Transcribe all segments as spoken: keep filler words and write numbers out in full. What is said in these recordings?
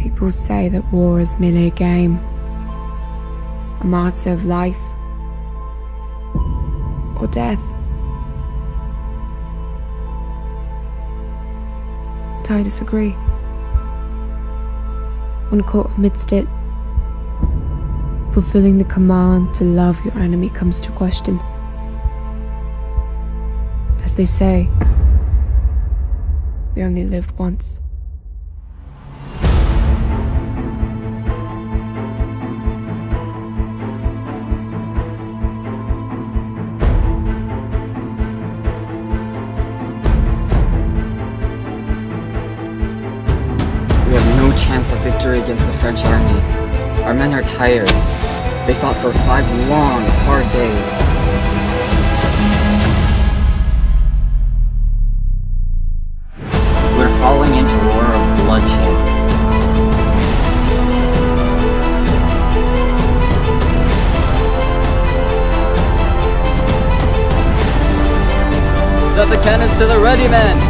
People say that war is merely a game, a matter of life or death. But I disagree. When caught amidst it, fulfilling the command to love your enemy comes to question. As they say, we only live once. We have no chance of victory against the French army. Our men are tired. They fought for five long, hard days. We're falling into a war of bloodshed. Set the cannons to the ready, men!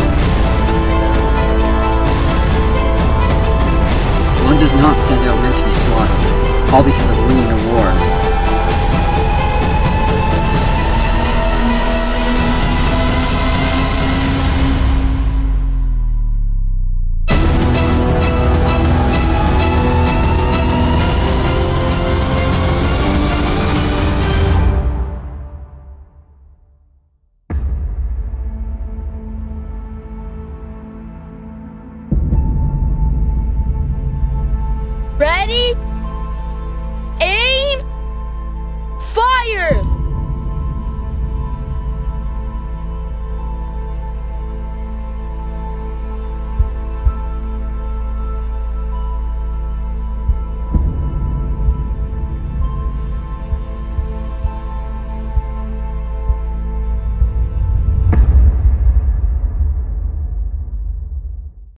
One does not send out men to be slaughtered, all because of winning a war. Ready?